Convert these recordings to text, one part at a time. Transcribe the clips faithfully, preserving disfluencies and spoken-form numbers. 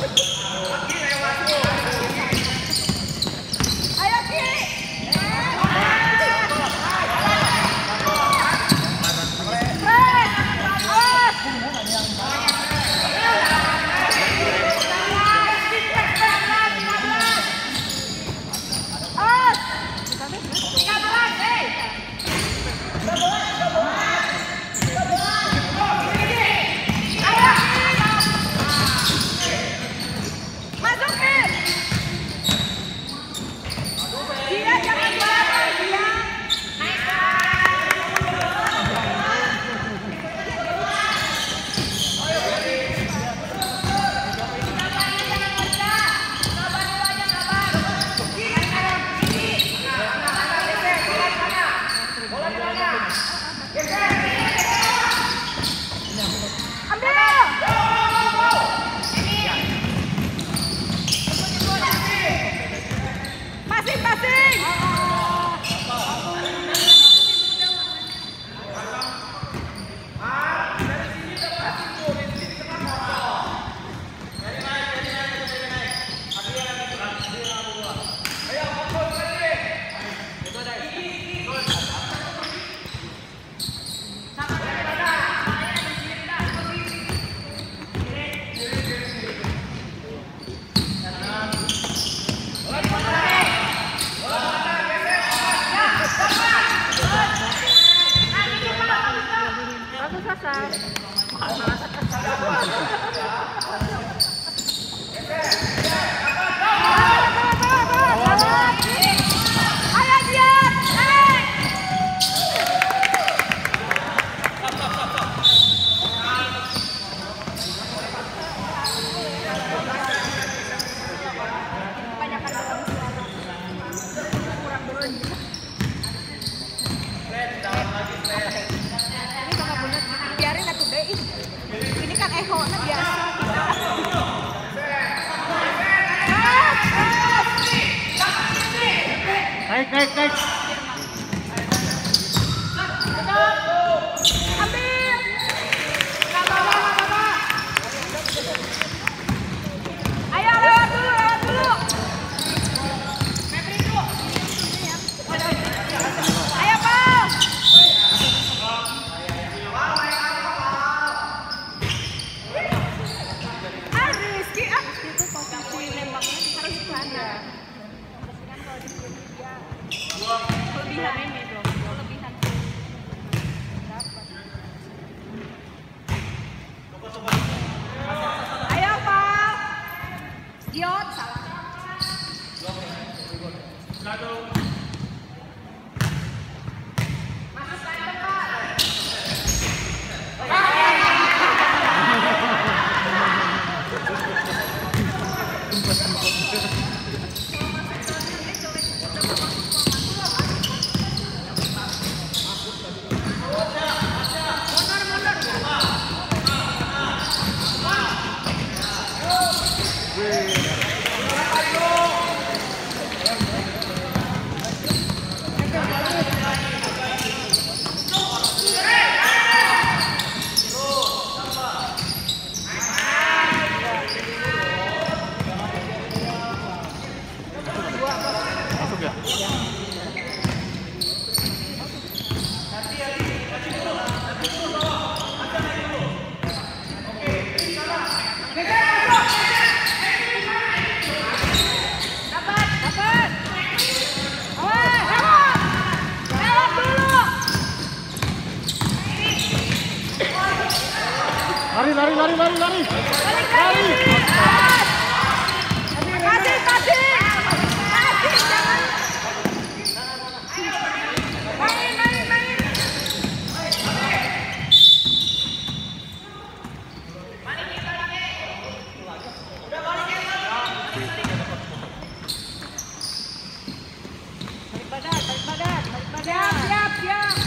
Naik, naik, naik. Ambil. Ayo lewat dulu, lewat dulu. Ayo, Pak. Ah, Rizky, ah, itu posisi nembaknya harus ke sana. Kelebihan ini dong, kelebihan. Ayo Pak, Giot salah. Masuk center Pak. Masuk ya? Dapat, dapat. Awas, lewat. Lewat dulu. Lari, lari, lari, lari, lari. Balik lagi. Kasih, kasih. Kasih, jangan. Main, main, main. Balik badan, balik badan, balik badan. Siap, siap, siap.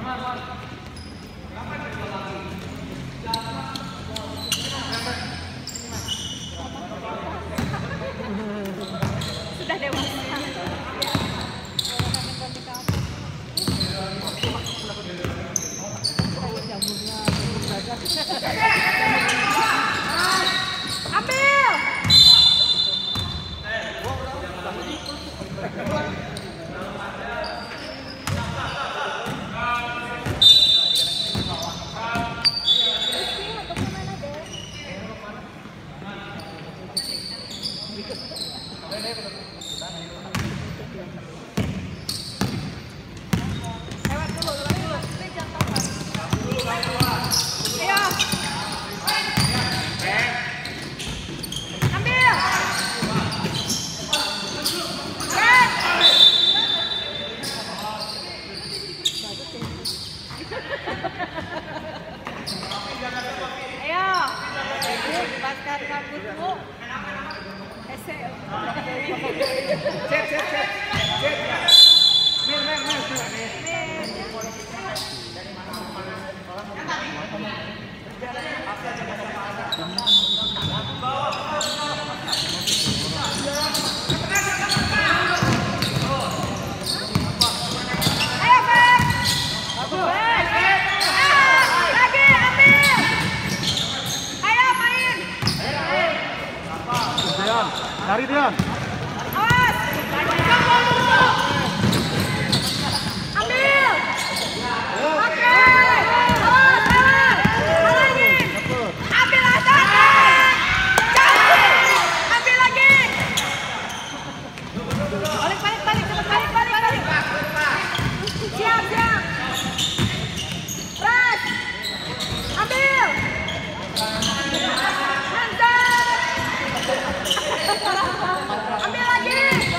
Sudah dewasa. Ambil. Lewat dulu, lewat dulu. Ini jangan ayo. Ambil. Ayo. Lepaskan rambutmu. Ese. Cek, cek, cek. Cek. Mir, mir, mir, mir. Ayo, Fer. Fer. Ah, lagi ambil. Ayo main. Dian, lari Dian. Awas. Ambil. Oke. Awas, awas. Lagi. Ambil lagi. Ambil lagi. Balik, balik, balik, balik, balik, balik. Siap, siap. Ras. Ambil. Mantap. Ambil lagi.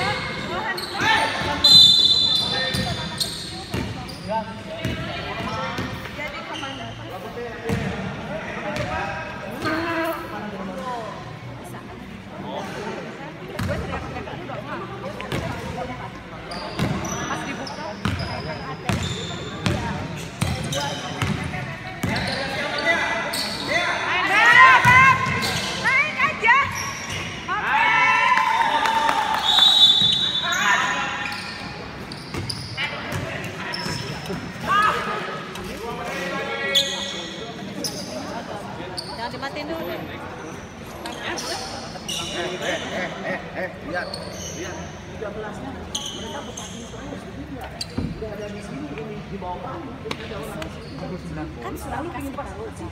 Jadi kemana? Gue teriak-teriak dulu dong. Pas dibuka. Naik aja. Oke. Jangan dimatiin dulu. Eh, lihat. Lihat. Kan selalu kasih tahu sih.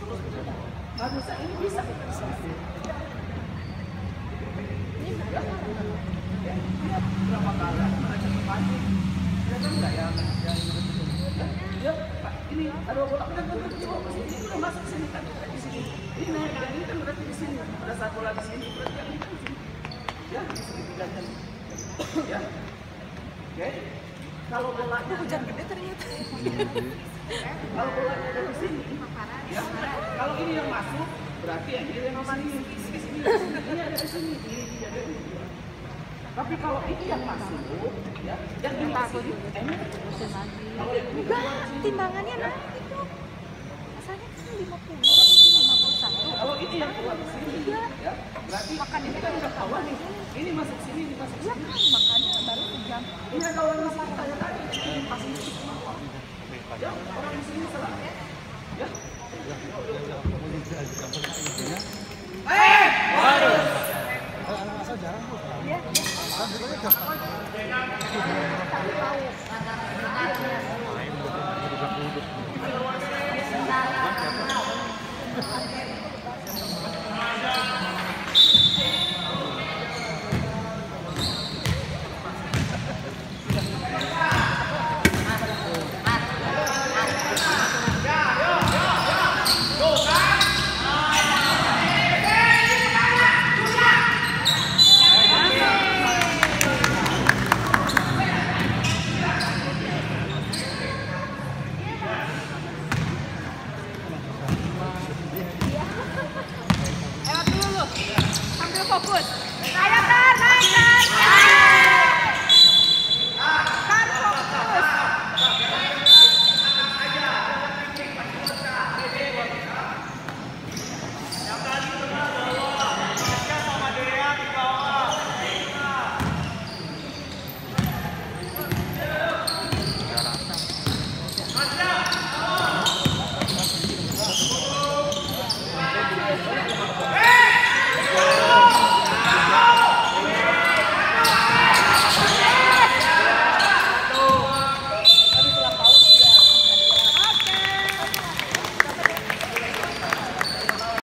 Ini ada bola kan masuk sini kan di sini. Ini naik ini kan berarti di sini. Pada saat bola di sini berarti kan di sini. Ya, di sini tinggalkan. Ya. Oke. Kalau bolanya Hujan gede ternyata. kalau bolanya ada di sini. Ya. Kalau ini yang masuk berarti yang ini yang di sini. Di sini. Ini ada di sini. Ini ada di sini. Tapi kalau ini yang masuk, ya, yang ini masuk, ini kalau yang ini Enggak, timbangannya naik itu. Asalnya kan lima puluh, lima puluh satu. kalau ini yang keluar di sini, ya, berarti makan ini kan udah tahu nih. Ini masuk sini, ini masuk Iya sini. kan, makanya baru sejam. Ini ada orang yang masuk kayak tadi, ini masuk sini. Ya, orang di sini salah. Ya. Iya.